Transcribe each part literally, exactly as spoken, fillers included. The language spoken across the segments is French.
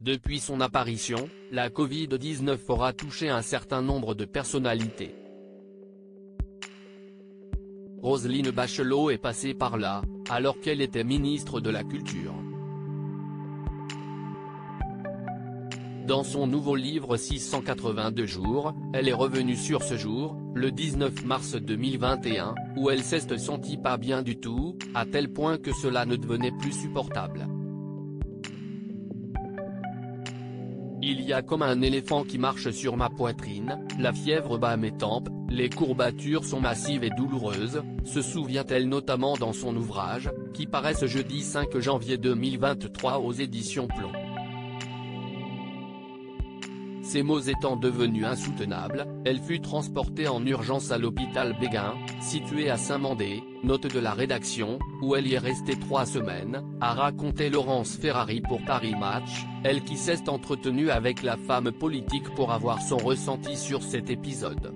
Depuis son apparition, la Covid dix-neuf aura touché un certain nombre de personnalités. Roselyne Bachelot est passée par là, alors qu'elle était ministre de la Culture. Dans son nouveau livre six cent quatre-vingt-deux jours, elle est revenue sur ce jour, le dix-neuf mars deux mille vingt et un, où elle s'est sentie pas bien du tout, à tel point que cela ne devenait plus supportable. Il y a comme un éléphant qui marche sur ma poitrine, la fièvre bat mes tempes, les courbatures sont massives et douloureuses, se souvient-elle notamment dans son ouvrage, qui paraît ce jeudi cinq janvier deux mille vingt-trois aux éditions Plomb. Ces maux étant devenus insoutenables, elle fut transportée en urgence à l'hôpital Béguin, situé à Saint-Mandé, note de la rédaction, où elle y est restée trois semaines, a raconté Laurence Ferrari pour Paris Match, elle qui s'est entretenue avec la femme politique pour avoir son ressenti sur cet épisode.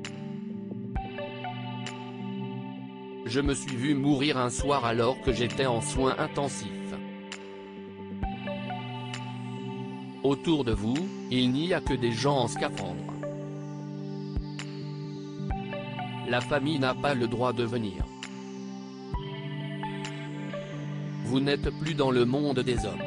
Je me suis vue mourir un soir alors que j'étais en soins intensifs. Autour de vous, il n'y a que des gens en scaphandre. La famille n'a pas le droit de venir. Vous n'êtes plus dans le monde des hommes.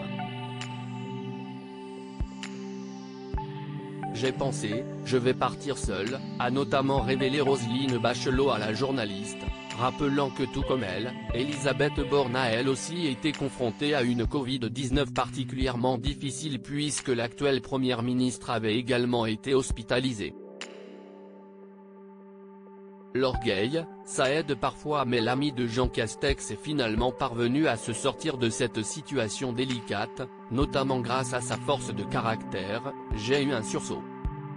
J'ai pensé, je vais partir seule, a notamment révélé Roselyne Bachelot à la journaliste, rappelant que tout comme elle, Elisabeth Borne a elle aussi été confrontée à une Covid dix-neuf particulièrement difficile puisque l'actuelle première ministre avait également été hospitalisée. L'orgueil, ça aide parfois mais l'ami de Jean Castex est finalement parvenu à se sortir de cette situation délicate, notamment grâce à sa force de caractère, j'ai eu un sursaut.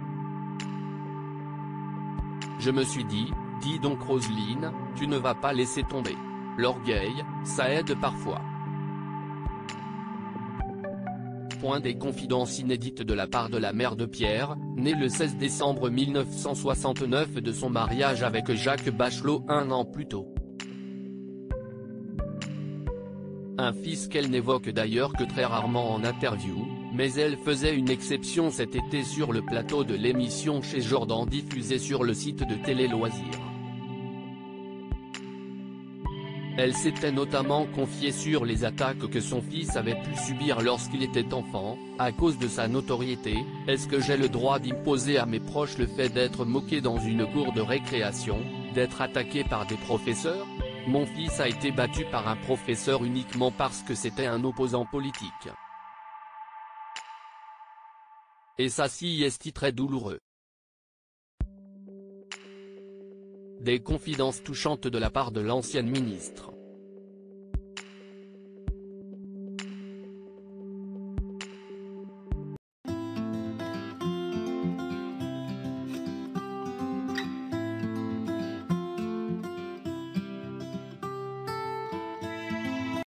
Je me suis dit, dis donc Roselyne, tu ne vas pas laisser tomber. L'orgueil, ça aide parfois. Point des confidences inédites de la part de la mère de Pierre, née le seize décembre mille neuf cent soixante-neuf de son mariage avec Jacques Bachelot un an plus tôt. Un fils qu'elle n'évoque d'ailleurs que très rarement en interview, mais elle faisait une exception cet été sur le plateau de l'émission Chez Jordan diffusée sur le site de Télé Loisirs. Elle s'était notamment confiée sur les attaques que son fils avait pu subir lorsqu'il était enfant, à cause de sa notoriété. Est-ce que j'ai le droit d'imposer à mes proches le fait d'être moqué dans une cour de récréation, d'être attaqué par des professeurs? Mon fils a été battu par un professeur uniquement parce que c'était un opposant politique. Et ça si est très douloureux. Des confidences touchantes de la part de l'ancienne ministre.